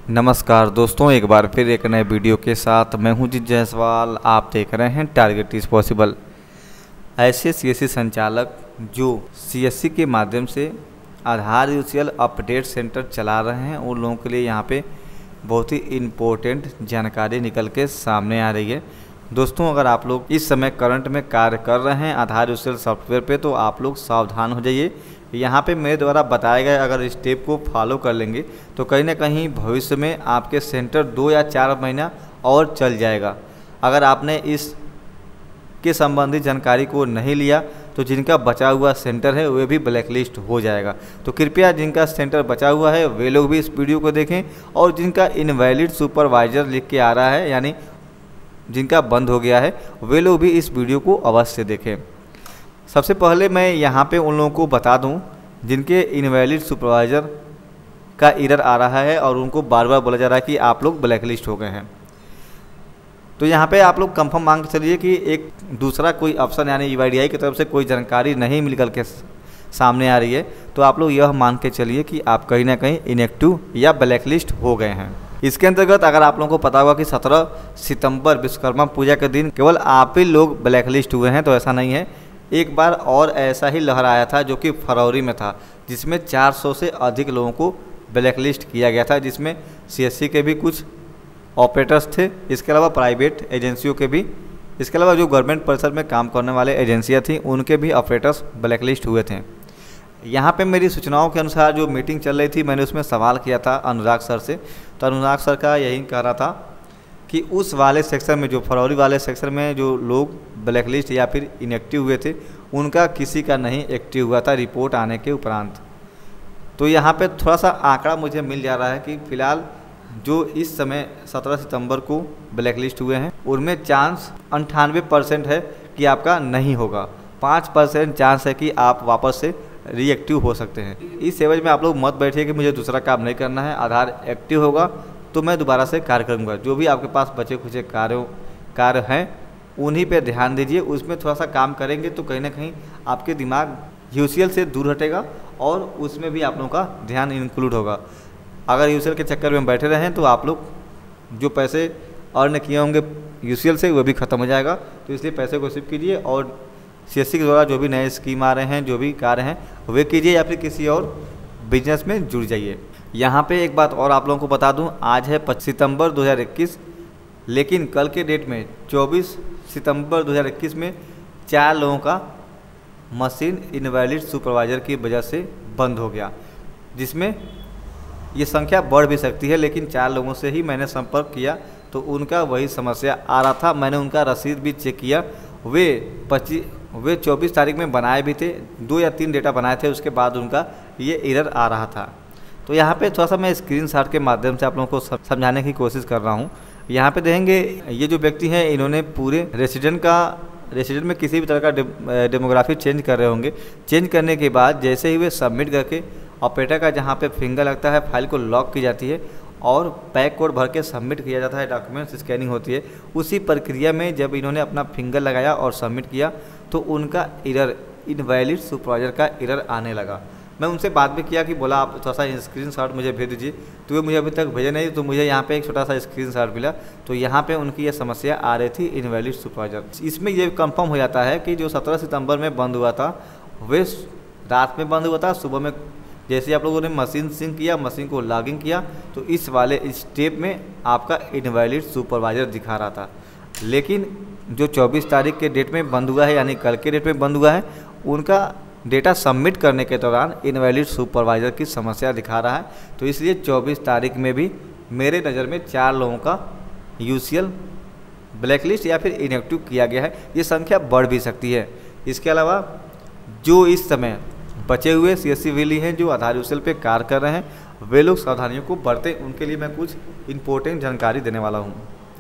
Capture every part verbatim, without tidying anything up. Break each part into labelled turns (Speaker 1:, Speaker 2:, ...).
Speaker 1: नमस्कार दोस्तों, एक बार फिर एक नए वीडियो के साथ मैं हूं जीत जायसवाल। आप देख रहे हैं टारगेट इज पॉसिबल। ऐसे सीएससी संचालक जो सीएससी के माध्यम से आधार यूसीएल अपडेट सेंटर चला रहे हैं, उन लोगों के लिए यहां पे बहुत ही इम्पोर्टेंट जानकारी निकल के सामने आ रही है। दोस्तों, अगर आप लोग इस समय करंट में कार्य कर रहे हैं आधार यूसीएल सॉफ्टवेयर पे, तो आप लोग सावधान हो जाइए। यहाँ पे मेरे द्वारा बताए गए अगर स्टेप को फॉलो कर लेंगे तो कहीं ना कहीं भविष्य में आपके सेंटर दो या चार महीना और चल जाएगा। अगर आपने इस के संबंधित जानकारी को नहीं लिया तो जिनका बचा हुआ सेंटर है वे भी ब्लैकलिस्ट हो जाएगा। तो कृपया जिनका सेंटर बचा हुआ है वे लोग भी इस वीडियो को देखें, और जिनका इनवैलिड सुपरवाइजर लिख के आ रहा है, यानी जिनका बंद हो गया है, वे लोग भी इस वीडियो को अवश्य देखें। सबसे पहले मैं यहाँ पे उन लोगों को बता दूँ जिनके इनवैलिड सुपरवाइज़र का एरर आ रहा है और उनको बार बार बोला जा रहा है कि आप लोग ब्लैकलिस्ट हो गए हैं। तो यहाँ पे आप लोग कंफर्म मांग के चलिए कि एक दूसरा कोई ऑप्शन यानी यूआईडीआई की तरफ से कोई जानकारी नहीं मिल के सामने आ रही है, तो आप लोग यह मान के चलिए कि आप कहीं ना कहीं इनएक्टिव या ब्लैकलिस्ट हो गए हैं। इसके अंतर्गत अगर आप लोगों को पता होगा कि सत्रह सितंबर विश्वकर्मा पूजा के दिन केवल आप ही लोग ब्लैकलिस्ट हुए हैं, तो ऐसा नहीं है। एक बार और ऐसा ही लहर आया था जो कि फरवरी में था, जिसमें चार सौ से अधिक लोगों को ब्लैकलिस्ट किया गया था, जिसमें सीएससी के भी कुछ ऑपरेटर्स थे, इसके अलावा प्राइवेट एजेंसियों के भी, इसके अलावा जो गवर्नमेंट परिसर में काम करने वाले एजेंसियां थीं उनके भी ऑपरेटर्स ब्लैकलिस्ट हुए थे। यहाँ पे मेरी सूचनाओं के अनुसार जो मीटिंग चल रही थी, मैंने उसमें सवाल किया था अनुराग सर से, तो अनुराग सर का यही कह रहा था कि उस वाले सेक्शन में, जो फरवरी वाले सेक्शन में जो लोग ब्लैकलिस्ट या फिर इनएक्टिव हुए थे, उनका किसी का नहीं एक्टिव हुआ था रिपोर्ट आने के उपरांत। तो यहाँ पे थोड़ा सा आंकड़ा मुझे मिल जा रहा है कि फ़िलहाल जो इस समय सत्रह सितंबर को ब्लैकलिस्ट हुए हैं उनमें चांस अंठानवे परसेंट है कि आपका नहीं होगा, पाँच परसेंट चांस है कि आप वापस से रीएक्टिव हो सकते हैं। इस एवज में आप लोग मत बैठिए कि मुझे दूसरा काम नहीं करना है, आधार एक्टिव होगा तो मैं दोबारा से कार्य करूँगा। जो भी आपके पास बचे खुचे कार्यों कार्य हैं उन्हीं पे ध्यान दीजिए, उसमें थोड़ा सा काम करेंगे तो कहीं ना कहीं आपके दिमाग यूसीएल से दूर हटेगा और उसमें भी आप लोगों का ध्यान इंक्लूड होगा। अगर यूसीएल के चक्कर में बैठे रहें तो आप लोग जो पैसे अर्न किए होंगे यूसीएल से वो भी ख़त्म हो जाएगा। तो इसलिए पैसे को सेव कीजिए और सीएससी के द्वारा जो भी नए स्कीम आ रहे हैं, जो भी कार्य हैं वे कीजिए, या फिर किसी और बिजनेस में जुड़ जाइए। यहाँ पे एक बात और आप लोगों को बता दूँ, आज है पच्चीस सितंबर दो हज़ार इक्कीस, लेकिन कल के डेट में चौबीस सितंबर दो हज़ार इक्कीस में चार लोगों का मशीन इनवैलिड सुपरवाइज़र की वजह से बंद हो गया, जिसमें ये संख्या बढ़ भी सकती है। लेकिन चार लोगों से ही मैंने संपर्क किया तो उनका वही समस्या आ रहा था। मैंने उनका रसीद भी चेक किया, वे पच्चीस वे चौबीस तारीख में बनाए भी थे, दो या तीन डेटा बनाए थे, उसके बाद उनका ये एरर आ रहा था। तो यहाँ पे थोड़ा सा मैं स्क्रीनशॉट के माध्यम से आप लोगों को समझाने की कोशिश कर रहा हूँ। यहाँ पे देखेंगे ये जो व्यक्ति हैं इन्होंने पूरे रेसिडेंट का रेसिडेंट में किसी भी तरह का डे, डेमोग्राफी चेंज कर रहे होंगे। चेंज करने के बाद जैसे ही वे सबमिट करके ऑपरेटर का जहाँ पे फिंगर लगता है फाइल को लॉक की जाती है और पैक कोड भर के सबमिट किया जाता है, डॉक्यूमेंट्स स्कैनिंग होती है, उसी प्रक्रिया में जब इन्होंने अपना फिंगर लगाया और सबमिट किया तो उनका एरर इनवैलिड सुपरवाइजर का एरर आने लगा। मैं उनसे बात भी किया कि बोला आप थोड़ा सा स्क्रीनशॉट मुझे भेज दीजिए, तो वे मुझे अभी तक भेजे नहीं। तो मुझे यहाँ पे एक छोटा सा स्क्रीनशॉट मिला, तो यहाँ पे उनकी ये समस्या आ रही थी इनवैलिड सुपरवाइजर। इसमें ये कंफर्म हो जाता है कि जो सत्रह सितंबर में बंद हुआ था वे रात में बंद हुआ था, सुबह में जैसे आप लोगों ने मशीन सिंक किया, मशीन को लॉगिन किया तो इस वाले स्टेप में आपका इनवैलिड सुपरवाइजर दिखा रहा था। लेकिन जो चौबीस तारीख के डेट में बंद हुआ है, यानी कल के डेट में बंद हुआ है, उनका डेटा सबमिट करने के दौरान इनवैलिड सुपरवाइज़र की समस्या दिखा रहा है। तो इसलिए चौबीस तारीख में भी मेरे नज़र में चार लोगों का यूसीएल ब्लैकलिस्ट या फिर इनएक्टिव किया गया है। ये संख्या बढ़ भी सकती है। इसके अलावा जो इस समय बचे हुए सीएससी वैली हैं जो आधार यूसीएल पे कार्य कर रहे हैं, वे लोग सावधानियों को बरतें, उनके लिए मैं कुछ इम्पोर्टेंट जानकारी देने वाला हूँ।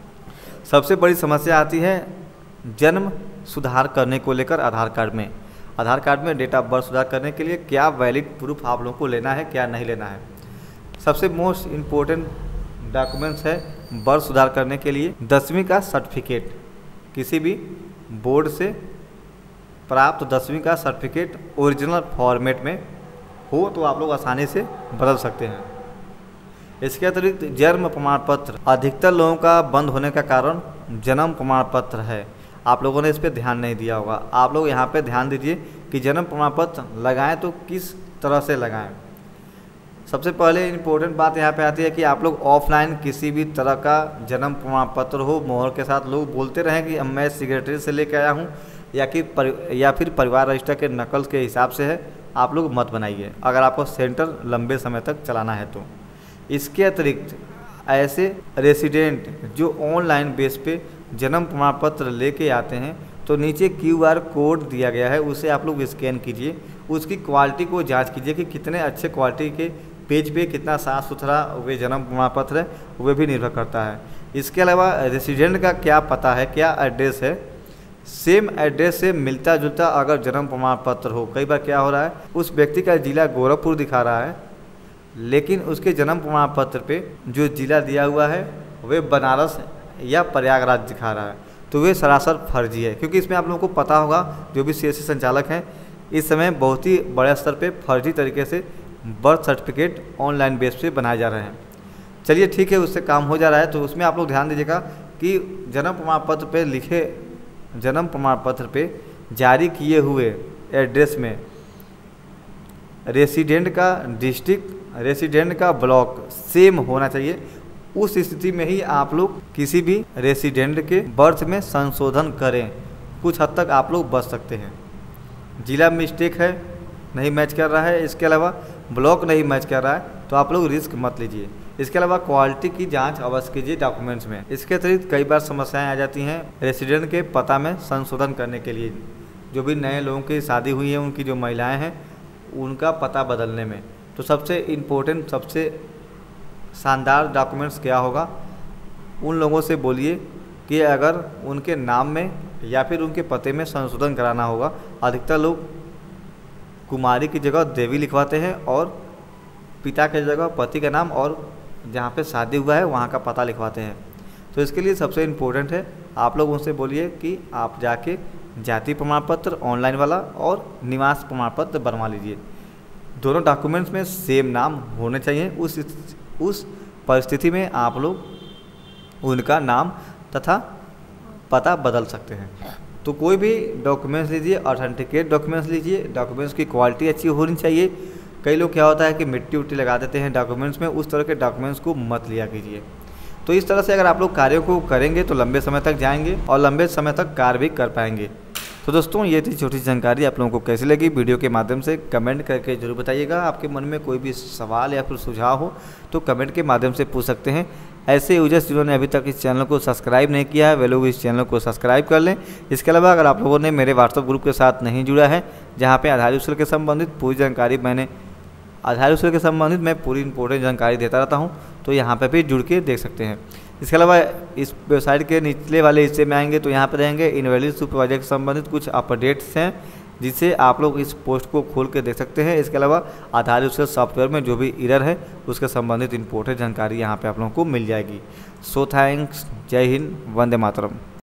Speaker 1: सबसे बड़ी समस्या आती है जन्म सुधार करने को लेकर आधार कार्ड में। आधार कार्ड में डेट ऑफ बर्थ सुधार करने के लिए क्या वैलिड प्रूफ आप लोगों को लेना है, क्या नहीं लेना है। सबसे मोस्ट इम्पोर्टेंट डॉक्यूमेंट्स है बर्थ सुधार करने के लिए दसवीं का सर्टिफिकेट, किसी भी बोर्ड से प्राप्त दसवीं का सर्टिफिकेट ओरिजिनल फॉर्मेट में हो तो आप लोग आसानी से बदल सकते हैं। इसके अतिरिक्त जन्म प्रमाण पत्र अधिकतर लोगों का बंद होने का कारण जन्म प्रमाण पत्र है। आप लोगों ने इस पर ध्यान नहीं दिया होगा। आप लोग यहाँ पे ध्यान दीजिए कि जन्म प्रमाण पत्र लगाएं तो किस तरह से लगाएं। सबसे पहले इम्पोर्टेंट बात यहाँ पे आती है कि आप लोग ऑफलाइन किसी भी तरह का जन्म प्रमाण पत्र हो मोहर के साथ, लोग बोलते रहें कि मैं सेक्रेटरी से लेकर आया हूँ या कि पर, या फिर परिवार रजिस्टर के नकल के हिसाब से है, आप लोग मत बनाइए अगर आपको सेंटर लंबे समय तक चलाना है तो। इसके अतिरिक्त ऐसे रेसिडेंट जो ऑनलाइन बेस पे जन्म प्रमाण पत्र लेके आते हैं तो नीचे क्यू आर कोड दिया गया है, उसे आप लोग स्कैन कीजिए, उसकी क्वालिटी को जांच कीजिए कि कितने अच्छे क्वालिटी के पेज पे कितना साफ़ सुथरा वे जन्म प्रमाण पत्र है, वे भी निर्भर करता है। इसके अलावा रेसिडेंट का क्या पता है, क्या एड्रेस है, सेम एड्रेस से मिलता जुलता अगर जन्म प्रमाण पत्र हो। कई बार क्या हो रहा है, उस व्यक्ति का जिला गोरखपुर दिखा रहा है लेकिन उसके जन्म प्रमाण पत्र पे जो जिला दिया हुआ है वे बनारस या प्रयागराज दिखा रहा है, तो वे सरासर फर्जी है। क्योंकि इसमें आप लोगों को पता होगा, जो भी सीएससी संचालक हैं इस समय बहुत ही बड़े स्तर पे फर्जी तरीके से बर्थ सर्टिफिकेट ऑनलाइन बेस पे बनाए जा रहे हैं। चलिए ठीक है, उससे काम हो जा रहा है, तो उसमें आप लोग ध्यान दीजिएगा कि जन्म प्रमाण पत्र पे लिखे जन्म प्रमाण पत्र पे जारी किए हुए एड्रेस में रेसिडेंट का डिस्ट्रिक्ट, रेसिडेंट का ब्लॉक सेम होना चाहिए। उस स्थिति में ही आप लोग किसी भी रेसिडेंट के बर्थ में संशोधन करें, कुछ हद तक आप लोग बच सकते हैं। जिला मिस्टेक है, नहीं मैच कर रहा है, इसके अलावा ब्लॉक नहीं मैच कर रहा है, तो आप लोग रिस्क मत लीजिए। इसके अलावा क्वालिटी की जांच अवश्य कीजिए डॉक्यूमेंट्स में। इसके अतिरिक्त कई बार समस्याएं आ जाती हैं रेसिडेंट के पता में संशोधन करने के लिए। जो भी नए लोगों की शादी हुई है, उनकी जो महिलाएं हैं, उनका पता बदलने में, तो सबसे इम्पोर्टेंट, सबसे शानदार डॉक्यूमेंट्स क्या होगा, उन लोगों से बोलिए कि अगर उनके नाम में या फिर उनके पते में संशोधन कराना होगा। अधिकतर लोग कुमारी की जगह देवी लिखवाते हैं और पिता की जगह पति का नाम और जहाँ पे शादी हुआ है वहाँ का पता लिखवाते हैं। तो इसके लिए सबसे इम्पोर्टेंट है, आप लोग उनसे बोलिए कि आप जाके जाति प्रमाण पत्र ऑनलाइन वाला और निवास प्रमाण पत्र बनवा लीजिए। दोनों डॉक्यूमेंट्स में सेम नाम होने चाहिए। उस उस परिस्थिति में आप लोग उनका नाम तथा पता बदल सकते हैं। तो कोई भी डॉक्यूमेंट्स लीजिए, ऑथेंटिकेट डॉक्यूमेंट्स लीजिए, डॉक्यूमेंट्स की क्वालिटी अच्छी होनी चाहिए। कई लोग क्या होता है कि मिट्टी उट्टी लगा देते हैं डॉक्यूमेंट्स में, उस तरह के डॉक्यूमेंट्स को मत लिया कीजिए। तो इस तरह से अगर आप लोग कार्यों को करेंगे तो लंबे समय तक जाएंगे और लंबे समय तक कार्य भी कर पाएंगे। तो दोस्तों, ये थी छोटी सी जानकारी, आप लोगों को कैसी लगी वीडियो के माध्यम से कमेंट करके जरूर बताइएगा। आपके मन में कोई भी सवाल या फिर सुझाव हो तो कमेंट के माध्यम से पूछ सकते हैं। ऐसे यूजर्स जिन्होंने अभी तक इस चैनल को सब्सक्राइब नहीं किया है वे लोग इस चैनल को सब्सक्राइब कर लें। इसके अलावा अगर आप लोगों ने मेरे व्हाट्सएप ग्रुप के साथ नहीं जुड़ा है, जहाँ पे आधार यूजर के संबंधित पूरी जानकारी मैंने आधार यूजर के संबंधित मैं पूरी इंपॉर्टेंट जानकारी देता रहता हूँ, तो यहाँ पे भी जुड़ के देख सकते हैं। इसके अलावा इस वेबसाइट के निचले वाले हिस्से में आएंगे तो यहाँ पर रहेंगे इनवैलिड सुपरवाइजर के संबंधित कुछ अपडेट्स हैं, जिससे आप लोग इस पोस्ट को खोल के देख सकते हैं। इसके अलावा आधार यूजर सॉफ्टवेयर में जो भी एरर है उसके संबंधित इंपॉर्टेंट जानकारी यहाँ पे आप लोगों को मिल जाएगी। सो थैंक्स, जय हिंद, वंदे मातरम।